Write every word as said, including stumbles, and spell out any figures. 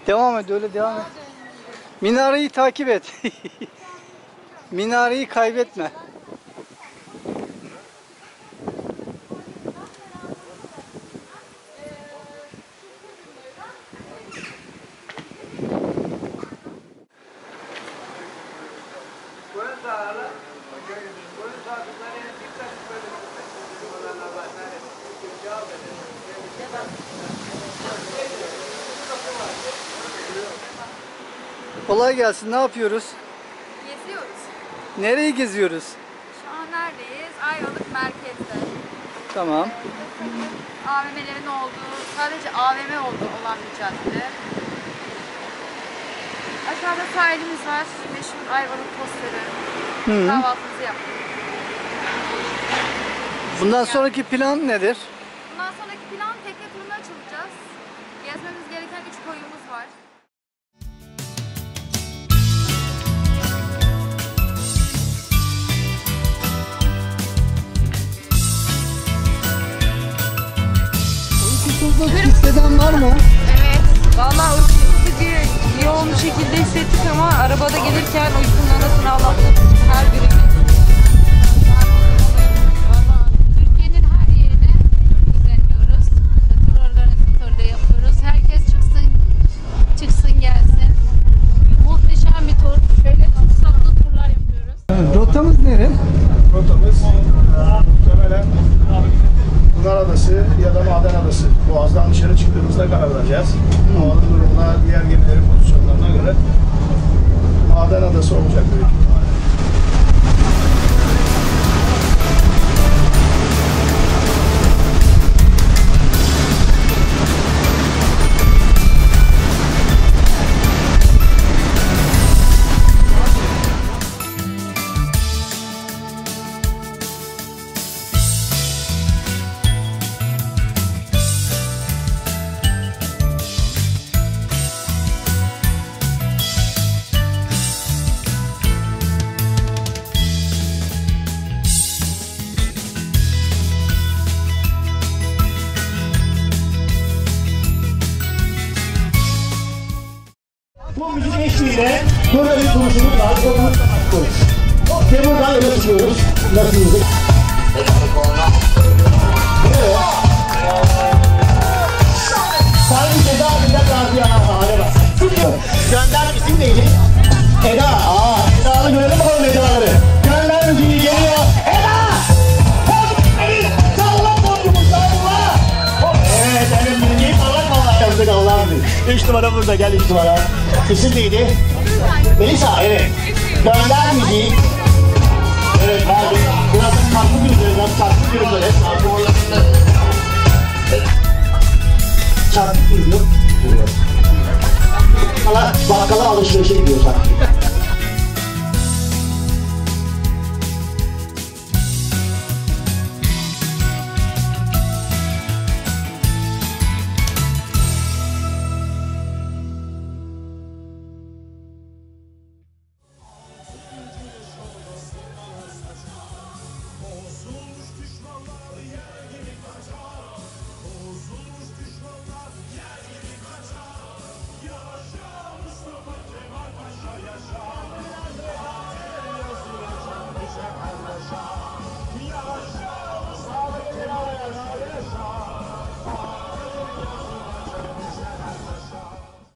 Devam et, öyle devam et. Minareyi takip et. Minareyi kaybetme. Kolay gelsin. Ne yapıyoruz? Geziyoruz. Nereyi geziyoruz? Şu an neredeyiz? Ayvalık merkezde. Tamam. A V M'lerin olduğu, sadece A V M olduğu olan bir cadde. Aşağıda sahilimiz var. Meşhur Ayvalık posteri. Hı. Kahvaltımızı yaptık. Bundan sonraki plan nedir? Bundan sonraki plan tekne turuna açılacağız. Gezmemiz gereken üç koyumuz var. Uykusuzluk hisseden var mı? Evet. Vallahi uykusuzluk bir yoğun bir şekilde hissettik ama arabada gelirken uykunun anasını ağlattık her birimiz. Vallahi Türkiye'nin her yerine düzenliyoruz. Tur organizatörlüğü yapıyoruz. Herkes çıksın, çıksın gelsin. Muhteşem bir tur. Şöyle tutsaklı turlar yapıyoruz. Rotamız nere? Rotamız muhtemelen Pınar Adası ya da Maden Adası. Boğaz'dan dışarı çıktığımızda karar vereceğiz. Havanın durumuna, diğer gemilerin pozisyonlarına göre Maden Adası olacak büyük ihtimalle. Bu müzik eşliğiyle böyle bir duruşumuz var. Onu tutuyoruz. Temurdan öne tutuyoruz. Nasıl müzik? Evet. Sayın Eda Bilal Gazi Ağa'ya bak. Gönder isim neydi? Eda. Aa, Eda'nı görelim bakalım Eda'ları. Gönder müziği geliyor. Eda! Hadi! Salla boynumu salla! Evet, evet müziği salla salla yaptık Allah'ım. Üç numara burada, gel üç numara. İsim neydi? Melisa, evet. Gönder müziği. Evet, verdim. Biraz tatlı bir ürün, biraz tatlı bir ürün böyle. Tatlı bir ürün. Bakkala, bakkala alışverişe gidiyor sanki.